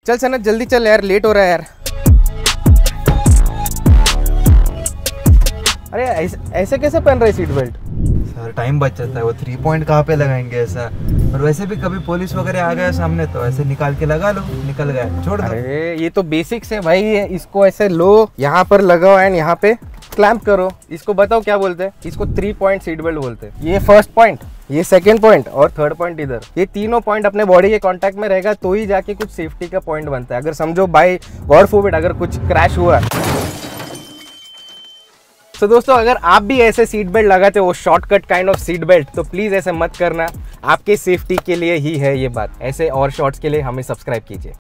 चल सनत जल्दी चल यार, लेट हो रहा है यार। अरे ऐसे कैसे पहन रहे सीट बेल्ट? सर टाइम बच जाता है, वो 3 पॉइंट कहाँ पे लगाएंगे ऐसा। और वैसे भी कभी पुलिस वगैरह आ गया सामने तो ऐसे निकाल के लगा लो, निकल गए, छोड़ दो। अरे ये तो बेसिक्स है भाई, इसको ऐसे लो, यहाँ पर लगाओ एंड यहाँ पे क्लैंप करो। इसको बताओ क्या बोलते हैं? इसको 3 पॉइंट सीट बेल्ट बोलते हैं। ये फर्स्ट पॉइंट, ये सेकंड पॉइंट और थर्ड पॉइंट इधर। ये तीनों पॉइंट अपने बॉडी के कांटेक्ट में रहेगा तो ही जाके कुछ सेफ्टी का पॉइंट बनता है। अगर समझो बाय गॉड फॉरबिड अगर कुछ क्रैश हुआ। तो दोस्तों अगर आप भी ऐसे सीट बेल्ट लगाते हो, shortcut kind of seat belt, तो प्लीज ऐसे मत करना। आपके सेफ्टी के लिए ही है ये बात। ऐसे और शॉर्ट्स के लिए हमें सब्सक्राइब कीजिए।